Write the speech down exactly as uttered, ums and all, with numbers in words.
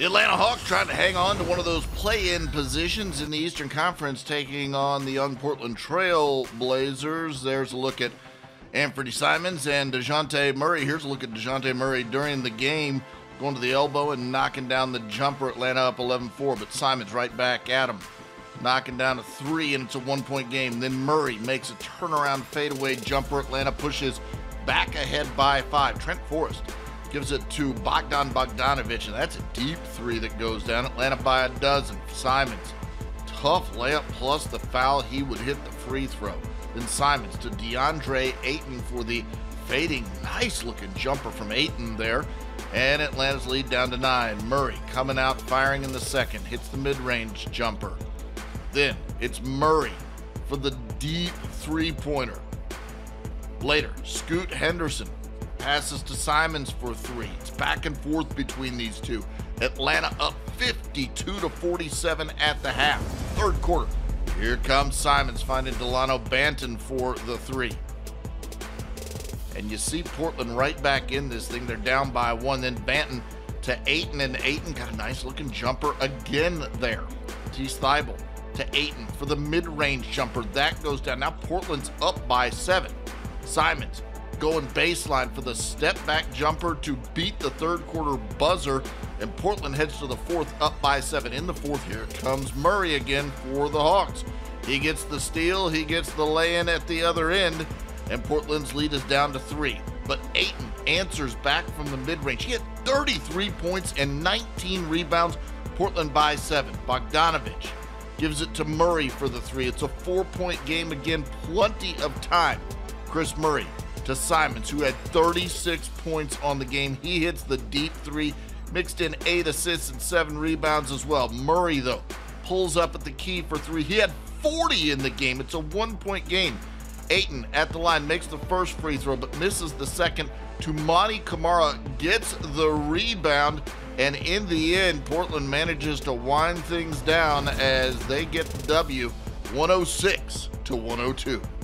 The Atlanta Hawks trying to hang on to one of those play-in positions in the Eastern Conference, taking on the young Portland Trail Blazers. There's a look at Anfernee Simons and Dejounte Murray. Here's a look at Dejounte Murray during the game, going to the elbow and knocking down the jumper. Atlanta up eleven four, but Simons right back at him, knocking down a three, and it's a one-point game. Then Murray makes a turnaround fadeaway jumper. Atlanta pushes back ahead by five. Trent Forrest gives it to Bogdan Bogdanovic, and that's a deep three that goes down. Atlanta by a dozen. Simons, tough layup plus the foul. He would hit the free throw. Then Simons to Deandre Ayton for the fading, nice-looking jumper from Ayton there. And Atlanta's lead down to nine. Murray coming out, firing in the second. Hits the mid-range jumper. Then it's Murray for the deep three-pointer. Later, Scoot Henderson passes to Simons for three. It's back and forth between these two. Atlanta up fifty-two to forty-seven at the half. Third quarter. Here comes Simons finding Delano Banton for the three. And you see Portland right back in this thing. They're down by one. Then Banton to Ayton, and Ayton got a nice looking jumper again there. Tease Thibault to Ayton for the mid-range jumper. That goes down. Now Portland's up by seven. Simons going baseline for the step-back jumper to beat the third quarter buzzer, and Portland heads to the fourth up by seven. In the fourth, here comes Murray again for the Hawks. He gets the steal, he gets the lay-in at the other end, and Portland's lead is down to three. But Ayton answers back from the mid-range. He had thirty-three points and nineteen rebounds. Portland by seven. Bogdanovic gives it to Murray for the three. It's a four-point game again, plenty of time. Chris Murray to Simons, who had thirty-six points on the game. He hits the deep three, mixed in eight assists and seven rebounds as well. Murray, though, pulls up at the key for three. He had forty in the game. It's a one-point game. Ayton at the line makes the first free throw, but misses the second. Toumani Camara gets the rebound, and in the end, Portland manages to wind things down as they get the W, one oh six to one oh two.